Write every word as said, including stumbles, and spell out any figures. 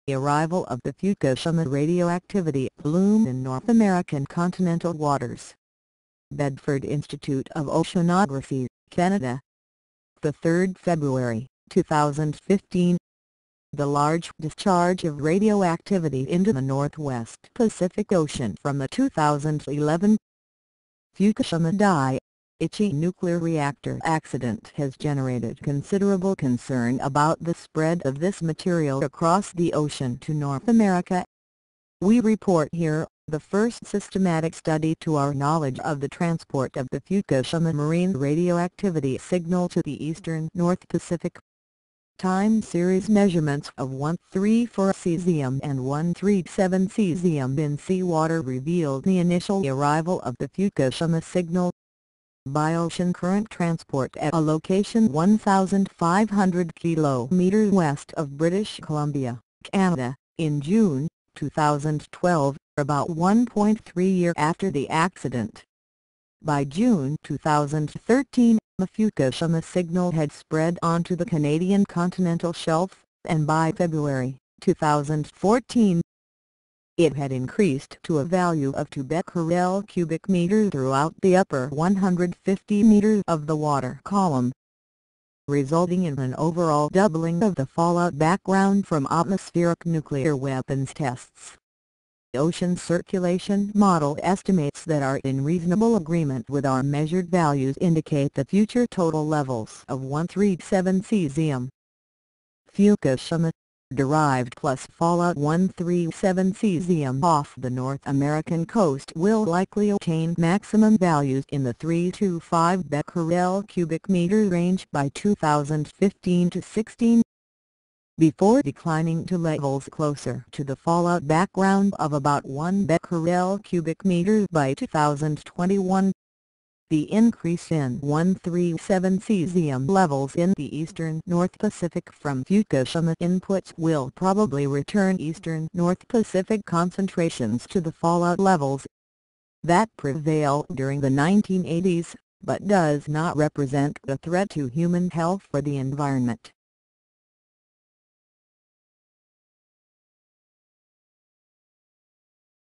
The arrival of the Fukushima radioactivity plume in North American continental waters. Bedford Institute of Oceanography, Canada. The third of February, two thousand fifteen. The large discharge of radioactivity into the Northwest Pacific Ocean from the two thousand eleven Fukushima Daiichi nuclear reactor accident has generated considerable concern about the spread of this material across the ocean to North America. We report here the first systematic study to our knowledge of the transport of the Fukushima marine radioactivity signal to the eastern North Pacific. Time series measurements of one thirty-four cesium and one thirty-seven cesium in seawater revealed the initial arrival of the Fukushima signal. By ocean current transport at a location one thousand five hundred kilometers west of British Columbia, Canada, in June two thousand twelve, about one point three years after the accident. By June two thousand thirteen, the Fukushima signal had spread onto the Canadian continental shelf, and by February two thousand fourteen, it had increased to a value of two becquerel cubic meter throughout the upper one hundred fifty meters of the water column, resulting in an overall doubling of the fallout background from atmospheric nuclear weapons tests. The ocean circulation model estimates that are in reasonable agreement with our measured values indicate the future total levels of one thirty-seven cesium. Fukushima derived plus fallout one thirty-seven cesium off the North American coast will likely attain maximum values in the three to five becquerel cubic meter range by two thousand fifteen to sixteen. Before declining to levels closer to the fallout background of about one becquerel cubic meter by two thousand twenty-one. The increase in one thirty-seven cesium levels in the eastern North Pacific from Fukushima inputs will probably return eastern North Pacific concentrations to the fallout levels that prevailed during the nineteen eighties, but does not represent a threat to human health or the environment.